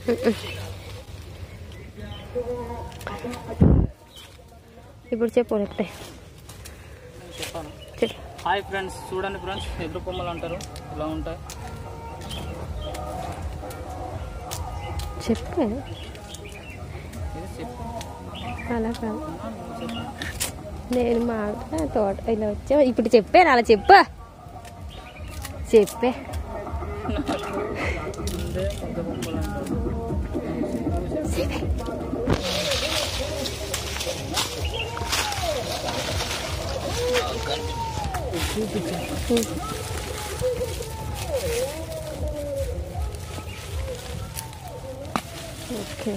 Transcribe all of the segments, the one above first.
ఇప్పుడు చెప్పు చెప్తే చెప్పాను. హాయ్ ఫ్రెండ్స్, చూడండి ఫ్రెండ్స్, ఎదురు కొమ్మలు అంటారు, ఇలా ఉంటాయి. చెప్పు. అలా కాదు, నేను మా తోట ఇలా వచ్చా. ఇప్పుడు చెప్పాను, అలా చెప్పా చెప్పే. ఓకే,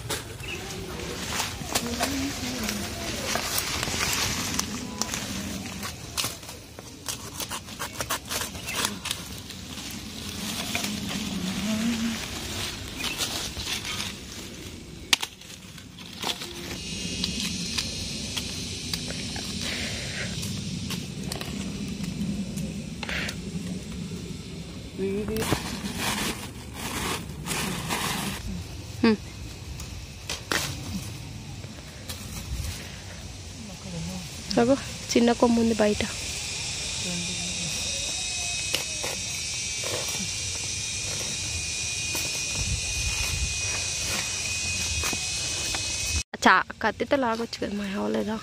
అగో చిన్న కొమ్ము ఉంది బయట. కత్తితో లాగొచ్చు కదా, మా అవ్వలేదా?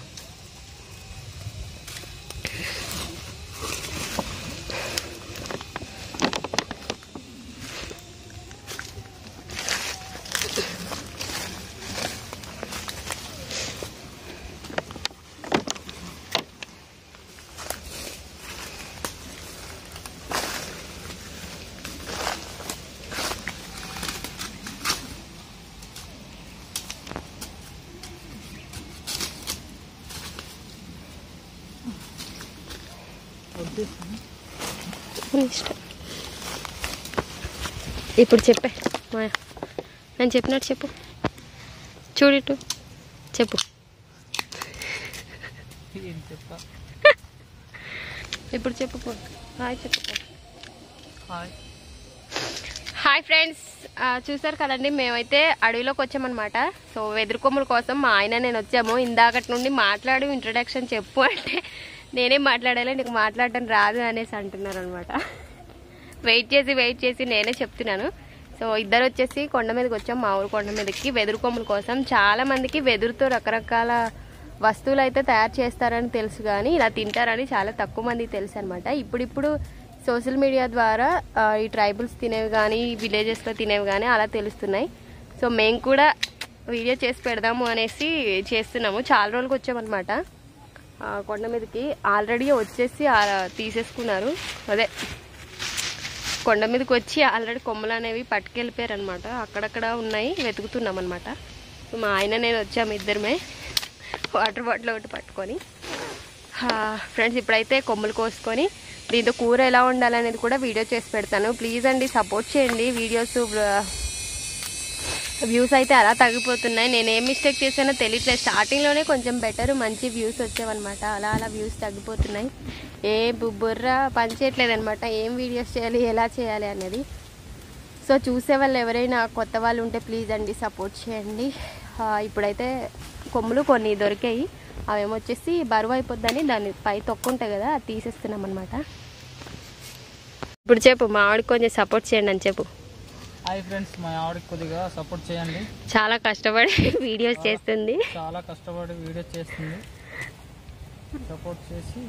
ఇప్పుడు చెప్పే మాయా, నేను చెప్పినట్టు చెప్పు. చూడిట్టు చెప్పు. ఇప్పుడు చెప్పు. హాయ్ చెప్పు. హాయ్ ఫ్రెండ్స్, చూసారు కదండి, మేమైతే అడవిలోకి వచ్చామన్నమాట. సో వెదురు కొమ్ముల కోసం మా ఆయన నేను వచ్చాము. ఇందాకటి నుండి మాట్లాడు, ఇంట్రడక్షన్ చెప్పు అంటే నేనేం మాట్లాడాలి, నీకు మాట్లాడటం రాదు అనేసి అంటున్నారు అనమాట. వెయిట్ చేసి నేనే చెప్తున్నాను. సో ఇద్దరు వచ్చేసి కొండ మీదకి వచ్చాం, మా ఊరు కొండ మీదకి వెదురు కొమ్ముల కోసం. చాలా మందికి వెదురుతో రకరకాల వస్తువులు అయితే తయారు చేస్తారని తెలుసు, కానీ ఇలా తింటారని చాలా తక్కువ మందికి తెలుసు అనమాట. ఇప్పుడిప్పుడు సోషల్ మీడియా ద్వారా ఈ ట్రైబల్స్ తినేవి కానీ, విలేజెస్లో తినేవి కానీ అలా తెలుస్తున్నాయి. సో మేము కూడా వీడియో చేసి పెడదాము అనేసి చేస్తున్నాము. చాలా రోజులకు వచ్చామన్నమాట కొండ మీదకి. ఆల్రెడీ వచ్చేసి తీసేసుకున్నారు, అదే కొండ మీదకి వచ్చి ఆల్రెడీ కొమ్మలు అనేవి పట్టుకెళ్ళిపోయారు అనమాట. అక్కడక్కడ ఉన్నాయి, వెతుకుతున్నాం అనమాట. మా ఆయన నేను వచ్చాము ఇద్దరమే, వాటర్ బాటిల్ ఒకటి పట్టుకొని. ఫ్రెండ్స్, ఇప్పుడైతే కొమ్మలు కోసుకొని దీంతో కూర ఎలా ఉండాలనేది కూడా వీడియో చేసి పెడతాను. ప్లీజ్ అండి, సపోర్ట్ చేయండి. వ్యూస్ అయితే అలా తగ్గిపోతున్నాయి. నేను ఏం మిస్టేక్ చేశానో తెలియట్లేదు. స్టార్టింగ్లోనే కొంచెం బెటర్, మంచి వ్యూస్ వచ్చేవన్నమాట. అలా వ్యూస్ తగ్గిపోతున్నాయి. బుర్ర పనిచేయట్లేదు అనమాట, ఏం వీడియోస్ చేయాలి, ఎలా చేయాలి అనేది. సో చూసే వాళ్ళు ఎవరైనా కొత్త వాళ్ళు ఉంటే ప్లీజ్ అండి సపోర్ట్ చేయండి. ఇప్పుడైతే కొమ్ములు కొన్ని దొరికాయి, అవేమొచ్చేసి బరువు అయిపోద్దని దాన్ని పై తొక్కుంటాయి కదా, అది తీసేస్తున్నాం అనమాట. ఇప్పుడు చెప్పు, మా ఆవిడకి కొంచెం సపోర్ట్ చేయండి అని చెప్పు. హాయ్ ఫ్రెండ్స్, మా ఆవిడకి కొద్దిగా సపోర్ట్ చేయండి. చాలా కష్టపడి వీడియోస్ చేస్తుంది, సపోర్ట్ చేసి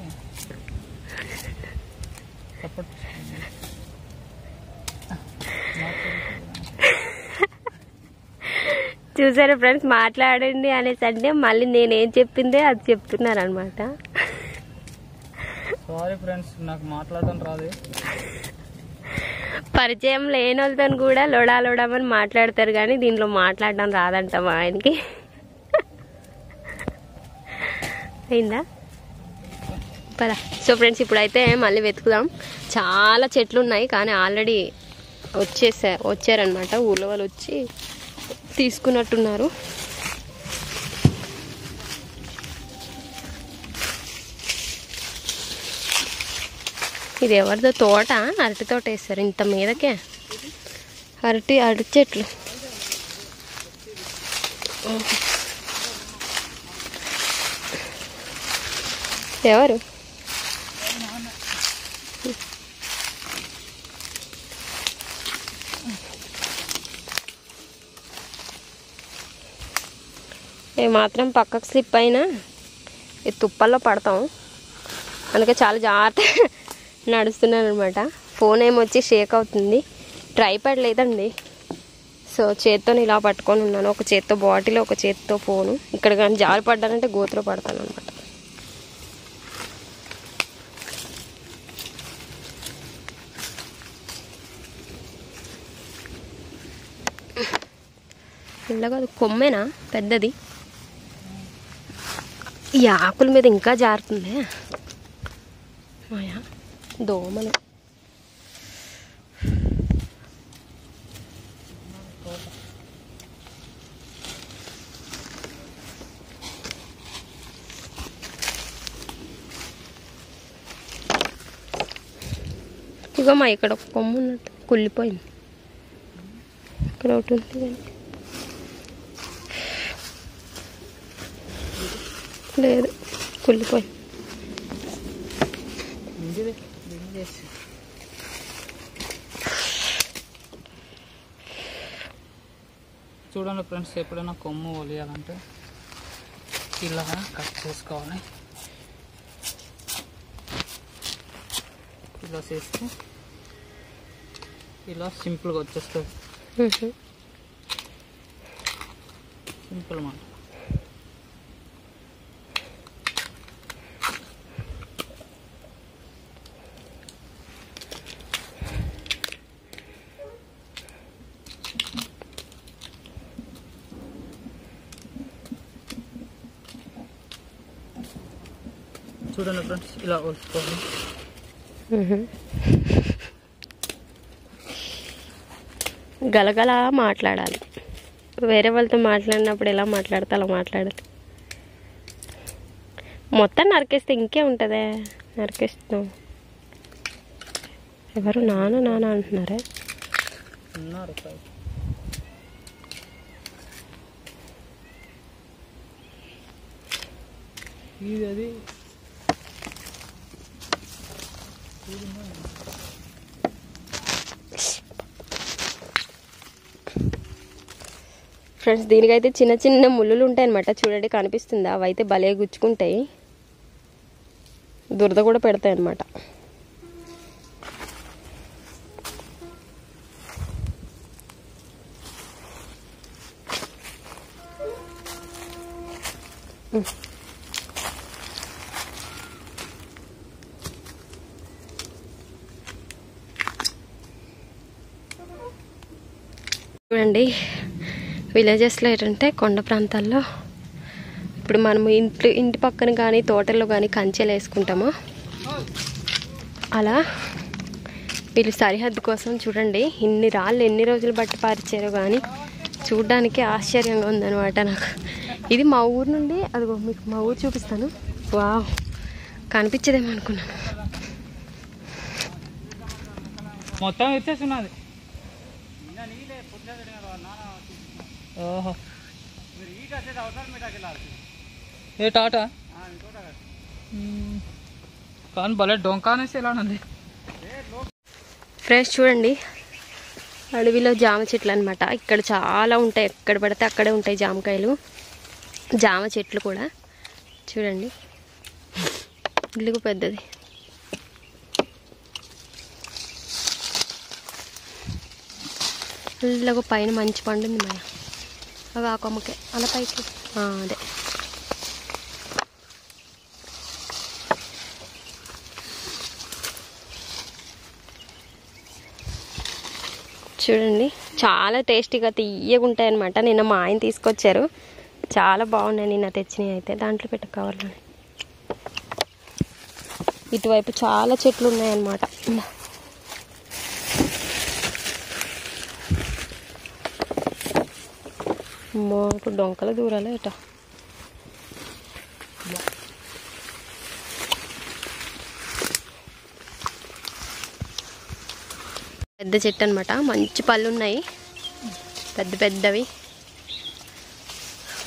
సపోర్ట్ చూసారా ఫ్రెండ్స్, మాట్లాడండి అనేసి అంటే మళ్ళీ నేనేం చెప్పిందే అది చెప్తున్నారు అనమాట. సారీ ఫ్రెండ్స్, నాకు మాట్లాడడం రాదు. పరిచయం లేని వాళ్ళతో కూడా లొడామని మాట్లాడతారు, కానీ దీంట్లో మాట్లాడడం రాదంట మా ఆయనకి. అయిందా పదా. సో ఫ్రెండ్స్, ఇప్పుడైతే మళ్ళీ వెతుకుదాం. చాలా చెట్లు ఉన్నాయి, కానీ ఆల్రెడీ వచ్చారనమాట. ఊళ్ళో వాళ్ళు వచ్చి తీసుకున్నట్టున్నారు. ఇది ఎవరిదో తోట, అరటి తోట వేస్తారు ఇంత మీదకే. అరటి చెట్లు ఎవరు ఏమాత్రం పక్కకు స్లిప్ అయినా ఈ తుప్పల్లో పడతాం, అందుకే చాలా జాగ్రత్తగా నడుస్తున్నాను అనమాట. ఫోన్ ఏమొచ్చి షేక్ అవుతుంది, ట్రైపాడ్ లేదండి. సో చేత్తో ఇలా పట్టుకొని ఉన్నాను, ఒక చేత్తో బాటిల్, ఒక చేత్తో ఫోను. ఇక్కడ కానీ జారి పడ్డానంటే గోతులో పడతాను అనమాట. ఇలాగా అది కొమ్మేనా పెద్దది, ఈ ఆకుల మీద ఇంకా జారుతుంది. మాయా దోమలు. ఇగో మా ఇక్కడ ఒక కొమ్ము ఉన్నట్టు కుళ్ళిపోయింది, ఇక్కడ ఒకటి ఉంది కానీ లేదు, కుళ్ళిపోయింది. చూడండి ఫ్రెండ్స్, ఎప్పుడైనా కొమ్ము ఒలియాలంటే ఇలా కట్ చేసుకోవాలి. ఇలా చేస్తే ఇలా సింపుల్గా వచ్చేస్తుంది. సింపుల్ మాట. చూడండి ఫ్రెండ్స్, ఇలా వస్తుంది. గలగల మాట్లాడాలి, వేరే వాళ్ళతో మాట్లాడినప్పుడు ఎలా మాట్లాడితే అలా మాట్లాడాలి. మొత్తం నరికేస్తే ఇంకే ఉంటుందే, నరికేస్తున్నాం. ఎవరు నాన్న నాన్న అంటున్నారే? ఇది అది ఫ్రెండ్స్, దీనికైతే చిన్న చిన్న ముళ్ళులు ఉంటాయి అన్నమాట. చూడండి, కనిపిస్తుందా? అవైతే భలే గుచ్చుకుంటాయి, దురద కూడా పెడతాయి అన్నమాట. చూడండి, విలేజెస్లో ఏంటంటే కొండ ప్రాంతాల్లో ఇప్పుడు మనము ఇంటి పక్కన కానీ తోటల్లో కానీ కంచెలు వేసుకుంటాము. అలా వీళ్ళు సరిహద్దు కోసం చూడండి ఇన్ని రాళ్ళు ఎన్ని రోజులు బట్టి పారిచారో కానీ చూడ్డానికి ఆశ్చర్యంగా ఉందన్నమాట నాకు. ఇది మా ఊరు నుండి, అదిగో మీకు మా ఊరు చూపిస్తాను. వావ్, కనిపించదేమో అనుకున్నాను. మొత్తం వచ్చేస్తున్నది. ఓహో, ఏ టాటా కానీ భలే డొంకా అనేసి ఎలా ఉంది. ఫ్రెష్ చూడండి, అడవిలో జామ చెట్లు అనమాట. ఇక్కడ చాలా ఉంటాయి, ఎక్కడ పడితే అక్కడే ఉంటాయి జామకాయలు, జామ చెట్లు కూడా. చూడండి, ఇల్లుకు పెద్దది. ఇలాగ పైన మంచి పండుంది మన, అవి ఆ కొమ్మకే అలా పైకి. అదే చూడండి, చాలా టేస్టీగా తీయగా ఉంటాయి అన్నమాట. నిన్న మా ఆయన తీసుకొచ్చారు, చాలా బాగున్నాయి నిన్న తెచ్చినవి. అయితే దాంట్లో పెట్టుకోవాలని ఇటువైపు చాలా చెట్లు ఉన్నాయన్నమాట. మాకు డొంకల దూరాలే ఇట. పెద్ద చెట్టు అనమాట, మంచి పళ్ళు ఉన్నాయి, పెద్ద పెద్దవి.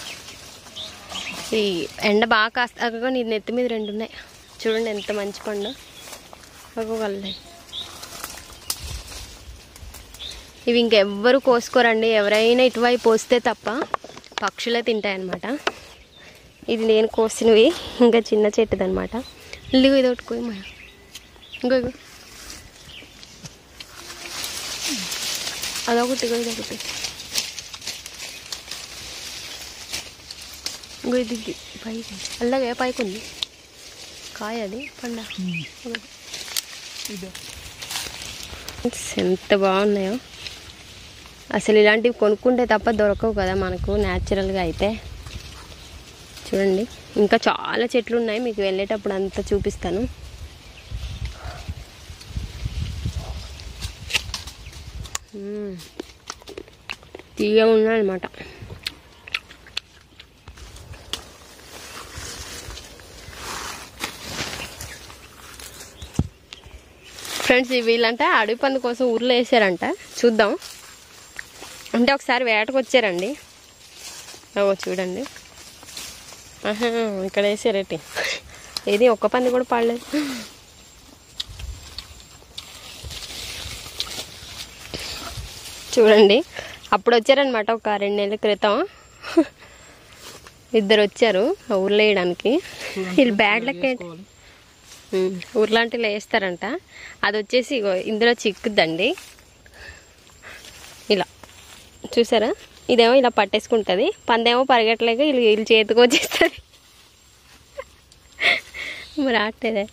ఈ ఎండ బాగా కాస్త నీ నెత్తి మీద 2 ఉన్నాయి చూడండి, ఎంత మంచి పండు అగోగలే. ఇవి ఇంకెవ్వరు కోసుకోరండి, ఎవరైనా ఇటువైపు పోస్తే తప్ప పక్షులే తింటాయన్నమాట. ఇది నేను కోసినవి, ఇంకా చిన్న చెట్టుది అనమాట. ఇల్లు ఇది ఒకటి కోయి మా ఇంకో అదొకటి ఇదొకటి ఇంకో ఇది పైకి అలాగే పైకి ఉంది కాయ, అది పండ. ఎంత బాగున్నాయో అసలు. ఇలాంటివి కొనుక్కుంటే తప్ప దొరకవు కదా మనకు న్యాచురల్గా అయితే. చూడండి ఇంకా చాలా చెట్లు ఉన్నాయి, మీకు వెళ్ళేటప్పుడు అంతా చూపిస్తాను. తీయగా ఉన్నాయన్నమాట. ఫ్రెండ్స్ వీళ్ళంట అడవి పంది కోసం ఊర్లో వేసారంట, చూద్దాం. అంటే ఒకసారి వేటకు వచ్చారండి. చూడండి ఇక్కడ వేసారేటి, ఏది ఒక్క పంది కూడా పడలేదు. చూడండి అప్పుడు వచ్చారనమాట ఒక 2 నెలల క్రితం. ఇద్దరు వచ్చారు ఊర్లో వేయడానికి. వీళ్ళు బ్యాడ్లకి ఊర్లాంటిలో వేస్తారంట. అది వచ్చేసి ఇందులో చిక్కుద్దండి ఇలా, చూసారా? ఇదేమో ఇలా పట్టేసుకుంటుంది, పందేమో పరిగెట్టలేక వీళ్ళు చేతికి వచ్చేస్తుంది. మరి ఆటేదే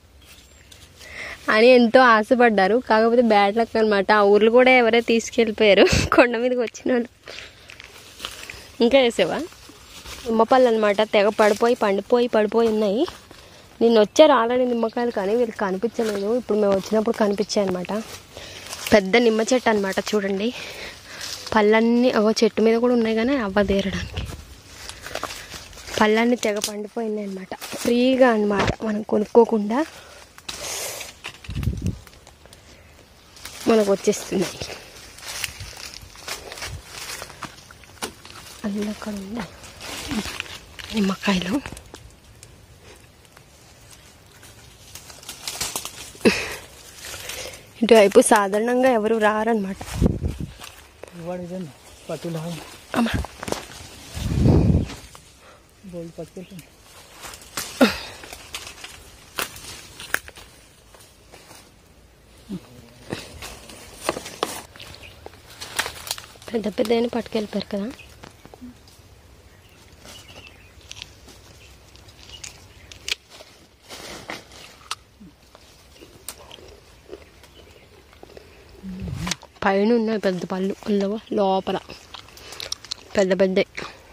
అని ఎంతో ఆశపడ్డారు, కాకపోతే బ్యాడ్ లక్ అనమాట. ఆ ఊర్లు కూడా ఎవరో తీసుకెళ్ళిపోయారు, కొండ మీదకి వచ్చిన వాళ్ళు. ఇంకా వేసావా నిమ్మపళ్ళు అనమాట, తెగ పడిపోయి ఉన్నాయి. నిన్న వచ్చారు ఆల్రెడీ నిమ్మకాయలు, కానీ వీళ్ళకి కనిపించలేదు. ఇప్పుడు మేము వచ్చినప్పుడు కనిపించాయి అనమాట. పెద్ద నిమ్మ చెట్టు అనమాట. చూడండి పళ్ళన్నీ చెట్టు మీద కూడా ఉన్నాయి, కానీ అవ్వదేరడానికి పళ్ళన్నీ తెగ పండిపోయినాయి అనమాట. ఫ్రీగా అనమాట, మనం కొనుక్కోకుండా మనకు వచ్చేస్తున్నాయి. అక్కడ ఉన్నాయి నిమ్మకాయలు. ఇటువైపు సాధారణంగా ఎవరు రారనమాట. పెద్ద పెద్ద పట్టుకెళ్ళిపోయారు కదా. పైన ఉన్నాయి పెద్ద పళ్ళు, లోపల పెద్ద పెద్ద